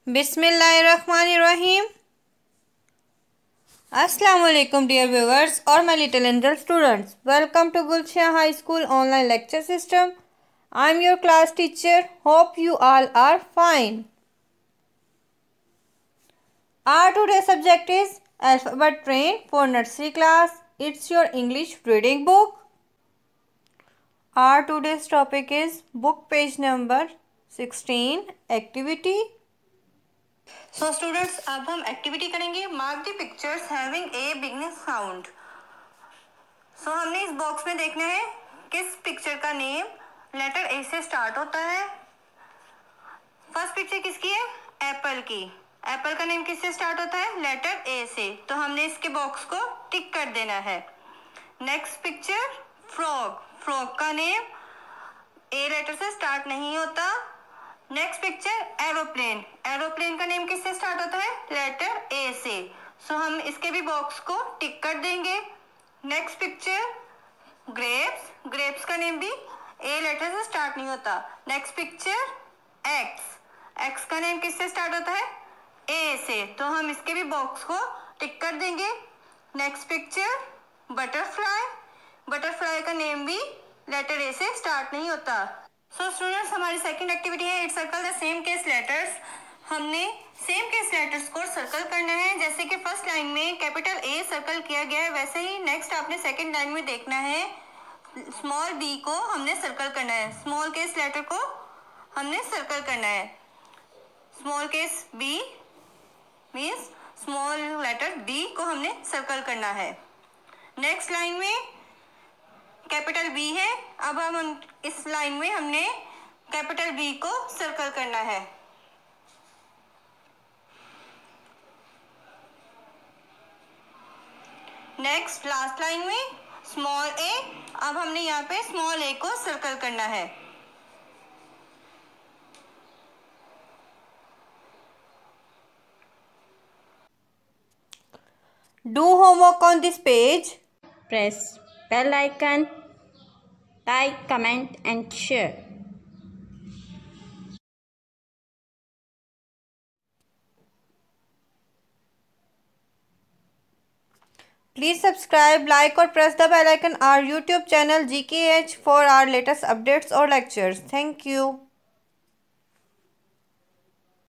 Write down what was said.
बिस्मिल्लाहिर्रहमानिर्रहीम। अस्सलाम वालेकुम डियर व्यूअर्स और my little angel students, welcome to Gulshan high school online lecture system. I am your class teacher, hope you all are fine. Our today's subject is Alphabet Train for Nursery Class. It's your English reading book. Our today's topic is book page number 16, activity. So students, अब हम activity करेंगे। Mark the pictures having a beginning sound. So हमने इस box में देखना है किस picture का नेम लेटर ए से स्टार्ट होता है। फर्स्ट पिक्चर किसकी है? एप्पल की। एप्पल का नेम किससे स्टार्ट होता है? लेटर ए से। तो हमने इसके बॉक्स को टिक कर देना है। Next picture frog. फ्रॉग का नेम ए लेटर से स्टार्ट नहीं होता। Next picture aeroplane. एरोप्लेन का नेम किससे स्टार्ट होता है? लेटर ए से। सो हम इसके भी बॉक्स को टिक कर देंगे। Next picture grapes. ग्रेप्स का नेम भी ए लेटर से स्टार्ट नहीं होता। Next picture axe. एक्स का नेम किससे स्टार्ट होता है? ए से। तो हम इसके भी बॉक्स को टिक कर देंगे। Next picture butterfly. बटरफ्लाई का नेम भी लेटर ए से स्टार्ट नहीं होता। सो स्टूडेंट्स, हमारी सेकंड एक्टिविटी है it circle the same case letters. हमने सेम केस लेटर्स को सर्कल करना है। जैसे कि फर्स्ट लाइन में कैपिटल ए सर्कल किया गया है, वैसे ही नेक्स्ट आपने सेकंड लाइन में देखना है स्मॉल बी को हमने सर्कल करना है। स्मॉल केस लेटर को हमने सर्कल करना है। Small case B means small letter B को हमने सर्कल करना है। नेक्स्ट लाइन में कैपिटल बी है। अब हम इस लाइन में हमने कैपिटल बी को सर्कल करना है। नेक्स्ट लास्ट लाइन में स्मॉल ए। अब हमने यहाँ पे स्मॉल ए को सर्कल करना है। Do homework on this page. Press bell icon, like, comment and share. Please subscribe, like or press the bell icon our YouTube channel GKH for our latest updates or lectures. Thank you.